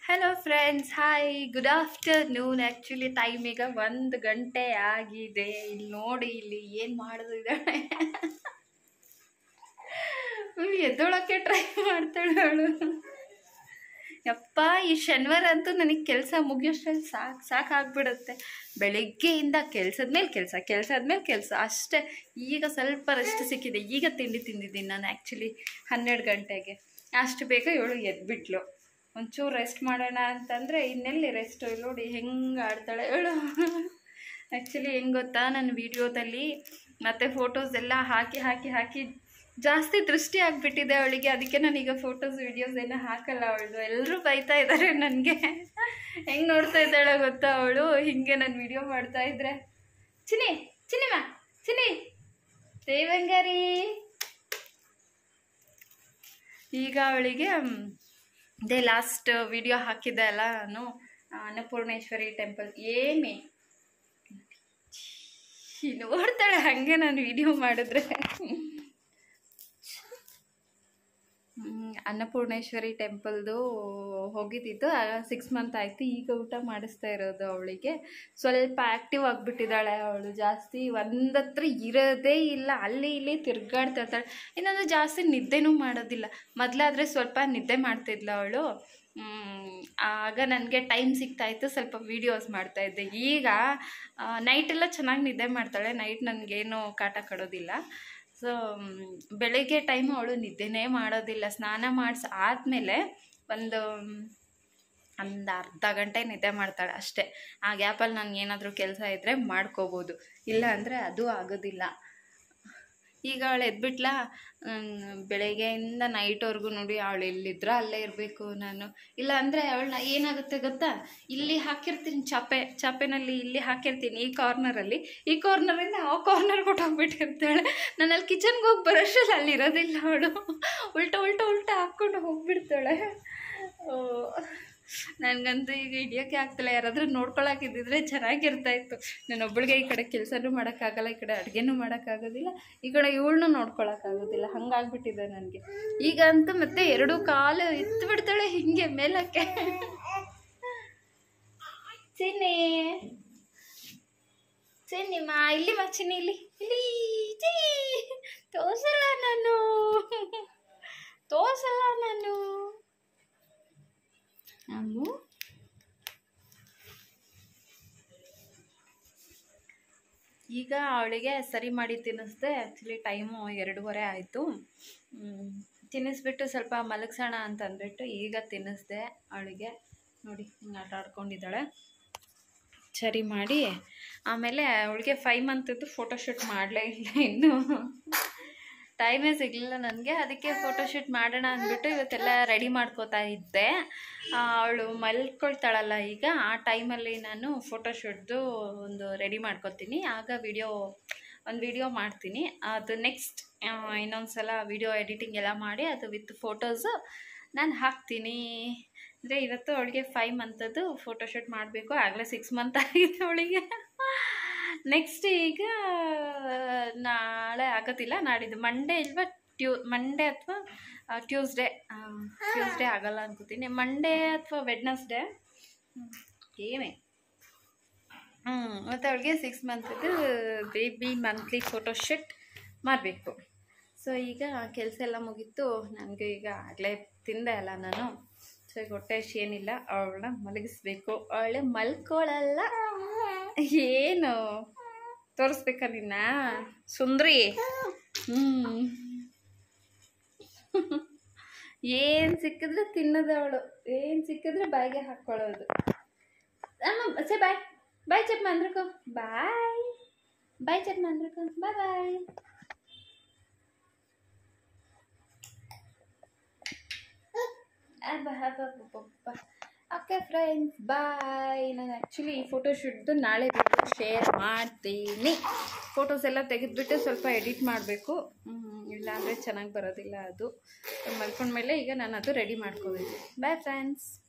Hello friends, hi, good afternoon. Actually time ಈಗ 1 ಗಂಟೆ ಆಗಿದೆ. ಇಲ್ಲಿ ನೋಡಿ, ಇಲ್ಲಿ ಏನು ಮಾಡೋದಿದ್ದಾಳೆ. ಎದ್ದೊಳಕ್ಕೆ ಟ್ರೈ ಮಾಡ್ತಾಳೆ ಅವಳು. ಯಪ್ಪ, ಈ ಶನಿವಾರ ಅಂತೂ ನನಗೆ ಕೆಲಸ ಮುಗಿಯೋಷ್ಟ್ರಲ್ಲಿ ಸಾಕಾಗ್ಬಿಡುತ್ತೆ. ಬೆಳಿಗ್ಗೆಯಿಂದ ಕೆಲಸದ ಮೇಲೆ ಕೆಲಸ ಅಷ್ಟೇ. ಈಗ ಸ್ವಲ್ಪ ರೆಸ್ಟ್ ಸಿಕ್ಕಿದೆ. ಈಗ ತಿಂಡಿ ತಿಂದಿದ್ದೀನಿ ನಾನು. ಆ್ಯಕ್ಚುಲಿ 12 ಗಂಟೆಗೆ ಅಷ್ಟು ಬೇಗ ಇವಳು ಎದ್ಬಿಟ್ಲು. ಒಂಚೂರು ರೆಸ್ಟ್ ಮಾಡೋಣ ಅಂತಂದರೆ ಇನ್ನೆಲ್ಲಿ ರೆಸ್ಟು. ನೋಡಿ ಹೆಂಗೆ ಆಡ್ತಾಳೆ ಇವಳು. ಆ್ಯಕ್ಚುಲಿ ಹೆಂಗೆ ಗೊತ್ತಾ, ನನ್ನ ವೀಡಿಯೋದಲ್ಲಿ ಮತ್ತು ಫೋಟೋಸ್ ಎಲ್ಲ ಹಾಕಿ ಜಾಸ್ತಿ ದೃಷ್ಟಿ ಆಗಿಬಿಟ್ಟಿದೆ ಅವಳಿಗೆ. ಅದಕ್ಕೆ ನಾನೀಗ ಫೋಟೋಸ್ ವೀಡಿಯೋಸ್ ಏನೂ ಹಾಕಲ್ಲ ಅವಳು. ಎಲ್ಲರೂ ಬೈತಾ ಇದ್ದಾರೆ ನನಗೆ. ಹೆಂಗೆ ನೋಡ್ತಾ ಇದ್ದಾಳೆ ಗೊತ್ತಾ ಅವಳು, ಹೀಗೆ ನಾನು ವೀಡಿಯೋ ಮಾಡ್ತಾಯಿದ್ರೆ. ಚಿನ್ನಿ ದೇವಂಗಾರಿ. ಈಗ ಅವಳಿಗೆ ಇದೇ ಲಾಸ್ಟ್ ವಿಡಿಯೋ ಹಾಕಿದ್ದೆ ಅಲ್ಲ ನಾನು, ಅನ್ನಪೂರ್ಣೇಶ್ವರಿ ಟೆಂಪಲ್. ಏಮಿ ನೋಡ್ತಾಳೆ ಹಾಗೆ ನಾನು ವಿಡಿಯೋ ಮಾಡಿದ್ರೆ. ಅನ್ನಪೂರ್ಣೇಶ್ವರಿ ಟೆಂಪಲ್ದು ಹೋಗಿದ್ದಿದ್ದು 6 ಮಂತ್ ಆಯಿತು. ಈಗ ಊಟ ಮಾಡಿಸ್ತಾ ಇರೋದು ಅವಳಿಗೆ. ಸ್ವಲ್ಪ ಆ್ಯಕ್ಟಿವ್ ಆಗಿಬಿಟ್ಟಿದ್ದಾಳೆ ಅವಳು. ಜಾಸ್ತಿ ಒಂದತ್ರ ಇರೋದೇ ಇಲ್ಲ, ಅಲ್ಲಿ ಇಲ್ಲಿ ತಿರ್ಗಾಡ್ತಾ ಇರ್ತಾಳೆ. ಇನ್ನೊಂದು ಜಾಸ್ತಿ ನಿದ್ದೆನೂ ಮಾಡೋದಿಲ್ಲ. ಮೊದಲಾದರೆ ಸ್ವಲ್ಪ ನಿದ್ದೆ ಮಾಡ್ತಿದ್ಲು ಅವಳು. ಆಗ ನನಗೆ ಟೈಮ್ ಸಿಗ್ತಾಯಿತ್ತು, ಸ್ವಲ್ಪ ವೀಡಿಯೋಸ್ ಮಾಡ್ತಾಯಿದ್ದೆ. ಈಗ ನೈಟೆಲ್ಲ ಚೆನ್ನಾಗಿ ನಿದ್ದೆ ಮಾಡ್ತಾಳೆ. ನೈಟ್ ನನಗೇನು ಕಾಟ ಕೊಡೋದಿಲ್ಲ. ಸೊ ಬೆಳಗ್ಗೆ ಟೈಮ್ ಅವಳು ನಿದ್ದೆನೇ ಮಾಡೋದಿಲ್ಲ. ಸ್ನಾನ ಮಾಡಿಸಿ ಆದಮೇಲೆ ಒಂದು ಅರ್ಧ ಗಂಟೆ ನಿದ್ದೆ ಮಾಡ್ತಾಳೆ ಅಷ್ಟೇ. ಆ ಗ್ಯಾಪಲ್ಲಿ ನನಗೆ ಏನಾದರೂ ಕೆಲಸ ಇದ್ದರೆ ಮಾಡ್ಕೋಬೋದು, ಇಲ್ಲ ಅಂದರೆ ಅದು ಆಗೋದಿಲ್ಲ. ಈಗ ಅವಳು ಎದ್ಬಿಟ್ಲ. ಬೆಳಗ್ಗೆಯಿಂದ ನೈಟ್ವರೆಗೂ ನೋಡಿ ಅವಳು ಎಲ್ಲಿದ್ರೋ ಅಲ್ಲೇ ಇರಬೇಕು ನಾನು. ಇಲ್ಲ ಅಂದರೆ ಅವಳನ್ನ ಏನಾಗುತ್ತೆ ಗೊತ್ತಾ, ಇಲ್ಲಿ ಹಾಕಿರ್ತೀನಿ ಚಾಪೆನಲ್ಲಿ ಇಲ್ಲಿ ಹಾಕಿರ್ತೀನಿ ಈ ಕಾರ್ನರಿಂದ ಆ ಕಾರ್ನರ್ಗೆ ಹೋಗ್ಬಿಟ್ಟಿರ್ತಾಳೆ. ನಾನು ಅಲ್ಲಿ ಕಿಚನ್ಗೆ ಹೋಗಿ ಬರೋಷ್ಟರಲ್ಲಿ ಅಲ್ಲಿ ಇರೋದಿಲ್ಲ ಅವಳು. ಉಲ್ಟಾ ಹಾಕ್ಕೊಂಡು ಹೋಗ್ಬಿಡ್ತಾಳೆ. ನನಗಂತೂ ಈಗ ಹಿಡಿಯೋಕ್ಕೆ ಆಗ್ತಿಲ್ಲ. ಯಾರಾದರೂ ನೋಡ್ಕೊಳಕ್ಕಿದ್ದಿದ್ರೆ ಚೆನ್ನಾಗಿರ್ತಾಯಿತ್ತು. ನಾನು ಒಬ್ಬಳಿಗೆ ಈ ಕಡೆ ಕೆಲಸನೂ ಮಾಡೋಕ್ಕಾಗಲ್ಲ, ಈ ಕಡೆ ಅಡುಗೆನೂ ಮಾಡೋಕ್ಕಾಗೋದಿಲ್ಲ, ಈ ಕಡೆ ಇವಳನ್ನೂ ನೋಡ್ಕೊಳಕ್ಕಾಗೋದಿಲ್ಲ. ಹಂಗಾಗ್ಬಿಟ್ಟಿದೆ ನನಗೆ. ಈಗ ಅಂತೂ ಮತ್ತೆ 2 ಕಾಲು ಎತ್ತು ಬಿಡ್ತಾಳೆ ಹಿಂಗೆ ಮೇಲಕ್ಕೆ. ಚಿನ್ನಿಮ್ಮ ಇಲ್ಲಿ ಚಿನ್ನಿ ಇಲ್ಲಿ ತೋರ್ಸಲ್ಲ ನಾನು ಅಮ್ಮು. ಈಗ ಅವಳಿಗೆ ಸರಿ ಮಾಡಿ ತಿನ್ನಿಸ್ದೆ. ಆ್ಯಕ್ಚುಲಿ ಟೈಮು 2:15 ಆಯಿತು. ತಿನ್ನಿಸ್ಬಿಟ್ಟು ಸ್ವಲ್ಪ ಮಲಗಿಸೋಣ ಅಂತ ಅಂದ್ಬಿಟ್ಟು ಈಗ ತಿನ್ನಿಸ್ದೆ ಅವಳಿಗೆ. ನೋಡಿ ಹಿಂಗೆ ಆಟ ಆಡ್ಕೊಂಡಿದ್ದಾಳೆ. ಸರಿ ಮಾಡಿ ಆಮೇಲೆ ಅವಳಿಗೆ 5 ಮಂತದ್ದು ಫೋಟೋಶೂಟ್ ಮಾಡಲೇ ಇಲ್ಲ, ಇನ್ನೂ ಟೈಮೇ ಸಿಗಲಿಲ್ಲ ನನಗೆ. ಅದಕ್ಕೆ ಫೋಟೋಶೂಟ್ ಮಾಡೋಣ ಅಂದ್ಬಿಟ್ಟು ಇವತ್ತೆಲ್ಲ ರೆಡಿ ಮಾಡ್ಕೋತಾ ಇದ್ದೆ. ಅವಳು ಮಲ್ಕೊಳ್ತಾಳಲ್ಲ ಈಗ, ಆ ಟೈಮಲ್ಲಿ ನಾನು ಫೋಟೋಶೂಟ್ದು ಒಂದು ರೆಡಿ ಮಾಡ್ಕೊತೀನಿ. ಆಗ ಒಂದು ವಿಡಿಯೋ ಮಾಡ್ತೀನಿ. ಅದು ನೆಕ್ಸ್ಟ್ ಇನ್ನೊಂದು ಸಲ ವಿಡಿಯೋ ಎಡಿಟಿಂಗ್ ಎಲ್ಲ ಮಾಡಿ ಅದು ವಿತ್ ಫೋಟೋಸು ನಾನು ಹಾಕ್ತೀನಿ. ಅಂದರೆ ಇವತ್ತು ಅವಳಿಗೆ 5 ಮಂತದ್ದು ಫೋಟೋಶೂಟ್ ಮಾಡಬೇಕು. ಆಗಲೇ 6 ಮಂತ್ ಆಗಿದೆ ಅವಳಿಗೆ. ನೆಕ್ಸ್ಟ್ ಈಗ ನಾಳೆ ಆಗೋದಿಲ್ಲ, ನಾಡಿದ್ದು ಮಂಡೇ ಇಲ್ವಾ ಮಂಡೇ ಅಥವಾ ಟ್ಯೂಸ್ಡೇ ಆಗಲ್ಲ ಅನ್ಕೋತೀನಿ. ಮಂಡೇ ಅಥವಾ ವೆಡ್ನಸ್ಡೇ ಏನೇ. ಮತ್ತು ಅವಳಿಗೆ 6 ಮಂತದ್ದು ಬೇಬಿ ಮಂತ್ಲಿ ಫೋಟೋಶೂಟ್ ಮಾಡಬೇಕು. ಸೊ ಈಗ ಕೆಲಸ ಎಲ್ಲ ಮುಗೀತು. ನನಗೆ ಈಗ ಆಗಲೇ ತಿಂದೆ ಅಲ್ಲ ನಾನು. ಸೊ ಈಗ ಹೊಟ್ಟೆ ಏನಿಲ್ಲ. ಅವಳನ್ನ ಮಲಗಿಸ್ಬೇಕು. ಅವಳೆ ಮಲ್ಕೊಳ್ಳಲ್ಲ. ಏನು ತೋರಿಸ್ಬೇಕಾ ನಿನ್ನ ಸುಂದ್ರಿ? ಏನು ಸಿಕ್ಕಿದ್ರೆ ತಿನ್ನೋದು ಅವಳು. ಏನು ಸಿಕ್ಕಿದ್ರೆ ಬಾಯಿಗೆ ಹಾಕ್ಕೊಳ್ಳೋದು. ಅಮ್ಮ ಸೇ ಬಾಯ್ ಚೆಕ್ ಮಾಡ್ರಕೋ. ಬಾಯ್ ಚೆಕ್ ಮಾಡ್ರಕೋ. ಬಾಯ್. Okay friends, bye. ನಾನು ಆ್ಯಕ್ಚುಲಿ ಈ ಫೋಟೋಶೂಟ್ದು ನಾಳೆ ವಿಡಿಯೋ ಶೇರ್ ಮಾಡ್ತೀನಿ. ಫೋಟೋಸ್ ಎಲ್ಲ ತೆಗೆದುಬಿಟ್ಟು ಸ್ವಲ್ಪ ಎಡಿಟ್ ಮಾಡಬೇಕು, ಇಲ್ಲಾಂದರೆ ಚೆನ್ನಾಗಿ ಬರೋದಿಲ್ಲ ಅದು. ಮಲ್ಕೊಂಡ್ಮೇಲೆ ಈಗ ನಾನು ಅದು ರೆಡಿ ಮಾಡ್ಕೋಬೇಕು. Bye friends.